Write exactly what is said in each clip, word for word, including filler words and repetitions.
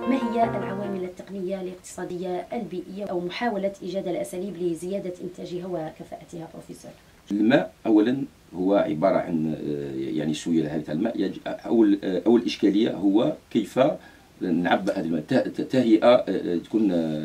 ما هي العوامل التقنية الاقتصادية البيئية أو محاولة إيجاد الأساليب لزيادة إنتاجها وكفاءتها بروفيسور؟ الماء أولا هو عبارة عن يعني سئل هذا الماء. أول أول إشكالية هو كيف نعبأ هذا الماء. تهيئة تكون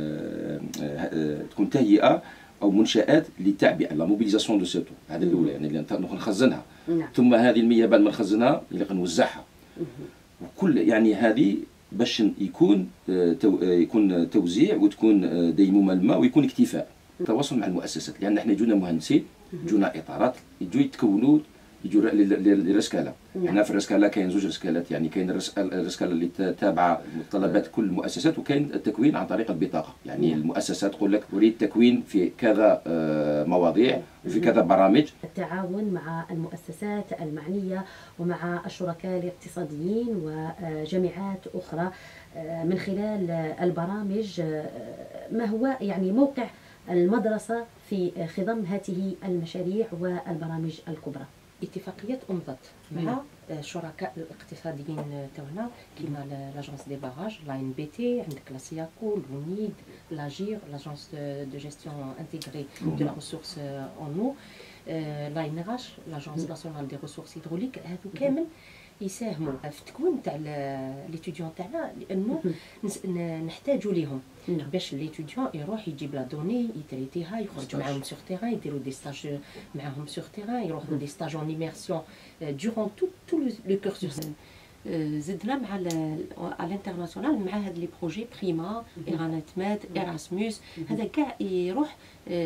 تكون تهيئة أو منشآت للتعبئة، لا موبيليزاسيون دو سيتو، هذا الأولى يعني نخزنها. نعم. ثم هذه المياه بعد ما نخزنها نوزعها. وكل يعني هذه باش يكون يكون توزيع وتكون ديمومه الماء ويكون اكتفاء. التواصل مع المؤسسات، لان احنا جونا مهندسين، جونا اطارات يجوا يتكونوا يجوا للرسكاله. هنا في الرسكاله كاين زوج رسكالات، يعني كاين الرسكاله اللي تابعه متطلبات كل المؤسسات، وكاين التكوين عن طريق البطاقه. يعني مم. المؤسسات تقول لك اريد تكوين في كذا مواضيع وفي كذا برامج. التعاون مع المؤسسات المعنيه ومع الشركاء الاقتصاديين وجامعات اخرى من خلال البرامج، ما هو يعني موقع المدرسه في خضم هذه المشاريع والبرامج الكبرى؟ اتفاقيات أمضت مع الشركاء الاقتصاديين تاعنا كيما لاجونس دي باراج، لا ان بي تي، عندك لا سياكو، لونيد، لاجير، لاجونس دو جيستيون انتيغري دو لا ريسورس اون نو، لا ان اش، لاجونس ناسيونال دي ريسورس هيدروليك. هذو كامل يساهموا في التكوين تاع ليتيديون تاعنا، لانه نحتاجوا ليهم باش ليتيديون يروح يجيب لا دوني يتريتيها، يخرج معاهم سور تيران، يديروا دي ستاج معاهم سور تيران، يروحوا دي ستاج اون ايميرسيون دورون تو تو لو كورسوس. زدنا مع على الانترناسيونال مع هاد لي بروجي بريما، ايرانات مات، ايراسموس، هذا كاع يروح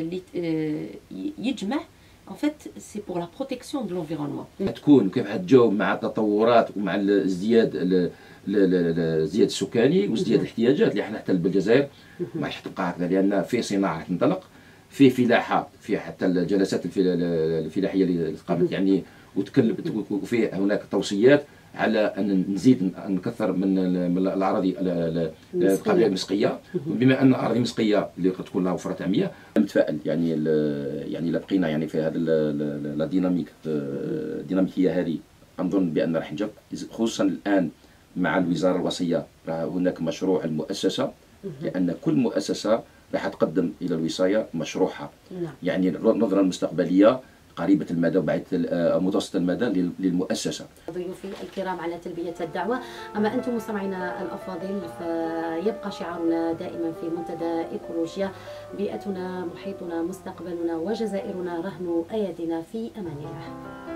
يجمع. En fait, c'est pour la protection de l'environnement. تكون كيف تجاوب مع التطورات ومع الازدياد الازدياد السكاني وازدياد الاحتياجات اللي احنا حتى بالجزائر ما راح تبقى هكذا، لان في صناعه تنطلق، في فلاحه، في حتى الجلسات الفلاحيه اللي قامت يعني وتكلم، وفي هناك توصيات على ان نزيد نكثر من الاراضي القابله للمسقيه، بما ان الاراضي المسقيه اللي قد تكون لها وفره تاع مياه. متفائل يعني يعني لا بقينا يعني في هذا لا ديناميك الديناميكيه هذه، نظن بان راح نجب، خصوصا الان مع الوزاره الوصيه. هناك مشروع المؤسسه، لان كل مؤسسه راح تقدم الى الوصايه مشروعها، يعني النظره المستقبليه قريبة المدى وبعيدة متوسط المدى للمؤسسة. ضيوفي الكرام على تلبية الدعوة. أما أنتم مستمعينا الأفاضل، فيبقى شعارنا دائما في منتدى إيكولوجيا: بيئتنا، محيطنا، مستقبلنا، وجزائرنا رهن أيادينا. في أمان الله.